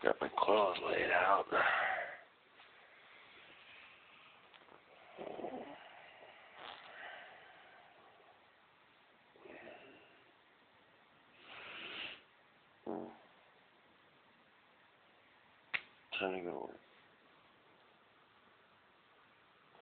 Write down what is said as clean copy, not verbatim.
Got my clothes laid out. Time to go to work.